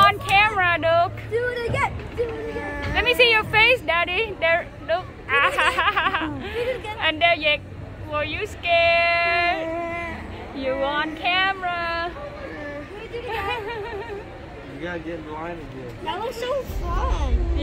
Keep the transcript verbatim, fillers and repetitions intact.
on camera, look. Do it again. Do it again. Let me see your face, Daddy. There, look. And there, you were you scared? You were on camera. Do it again. You gotta get in line again. That was so fun.